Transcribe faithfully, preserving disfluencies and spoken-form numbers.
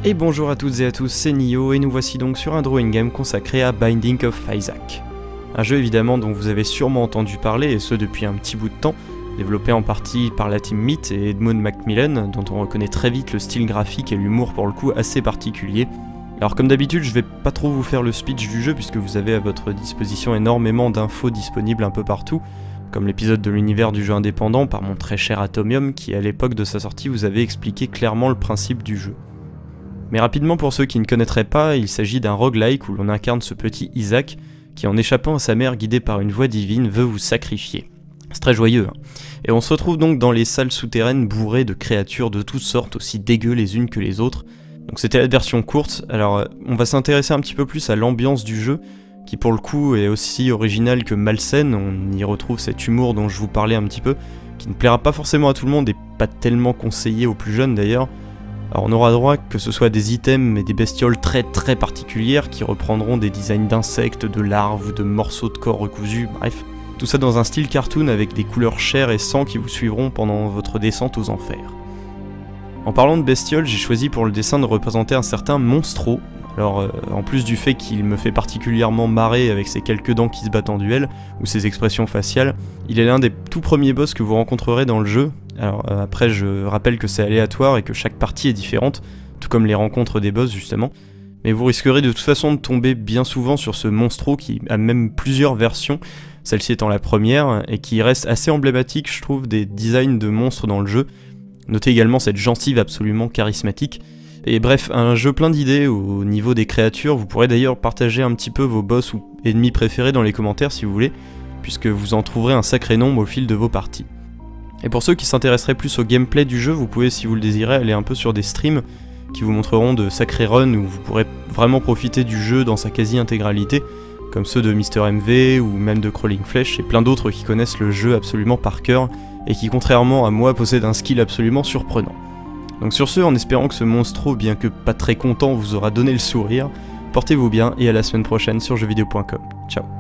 Et bonjour à toutes et à tous, c'est Nio et nous voici donc sur un drawing game consacré à Binding of Isaac. Un jeu évidemment dont vous avez sûrement entendu parler, et ce depuis un petit bout de temps, développé en partie par la team Myth et Edmund Macmillan, dont on reconnaît très vite le style graphique et l'humour pour le coup assez particulier. Alors comme d'habitude, je vais pas trop vous faire le speech du jeu puisque vous avez à votre disposition énormément d'infos disponibles un peu partout, comme l'épisode de l'univers du jeu indépendant par mon très cher Atomium qui à l'époque de sa sortie vous avait expliqué clairement le principe du jeu. Mais rapidement pour ceux qui ne connaîtraient pas, il s'agit d'un roguelike où l'on incarne ce petit Isaac qui en échappant à sa mère guidé par une voix divine veut vous sacrifier. C'est très joyeux, hein. Et on se retrouve donc dans les salles souterraines bourrées de créatures de toutes sortes aussi dégueu les unes que les autres. Donc c'était la version courte, alors on va s'intéresser un petit peu plus à l'ambiance du jeu, qui pour le coup est aussi originale que malsaine, on y retrouve cet humour dont je vous parlais un petit peu, qui ne plaira pas forcément à tout le monde et pas tellement conseillé aux plus jeunes d'ailleurs. Alors on aura droit que ce soit des items et des bestioles très très particulières qui reprendront des designs d'insectes, de larves ou de morceaux de corps recousus, bref. Tout ça dans un style cartoon avec des couleurs chair et sang qui vous suivront pendant votre descente aux enfers. En parlant de bestioles, j'ai choisi pour le dessin de représenter un certain Monstro. Alors euh, en plus du fait qu'il me fait particulièrement marrer avec ses quelques dents qui se battent en duel, ou ses expressions faciales, il est l'un des tout premiers boss que vous rencontrerez dans le jeu. Alors euh, après je rappelle que c'est aléatoire et que chaque partie est différente, tout comme les rencontres des boss justement. Mais vous risquerez de toute façon de tomber bien souvent sur ce Monstro qui a même plusieurs versions, celle-ci étant la première, et qui reste assez emblématique je trouve des designs de monstres dans le jeu. Notez également cette gencive absolument charismatique. Et bref, un jeu plein d'idées au niveau des créatures, vous pourrez d'ailleurs partager un petit peu vos boss ou ennemis préférés dans les commentaires si vous voulez, puisque vous en trouverez un sacré nombre au fil de vos parties. Et pour ceux qui s'intéresseraient plus au gameplay du jeu, vous pouvez si vous le désirez aller un peu sur des streams qui vous montreront de sacrés runs où vous pourrez vraiment profiter du jeu dans sa quasi-intégralité, comme ceux de Mister M V ou même de Crawling Flesh et plein d'autres qui connaissent le jeu absolument par cœur et qui contrairement à moi possèdent un skill absolument surprenant. Donc sur ce, en espérant que ce Monstro, bien que pas très content, vous aura donné le sourire, portez-vous bien et à la semaine prochaine sur jeux vidéo point com. Ciao.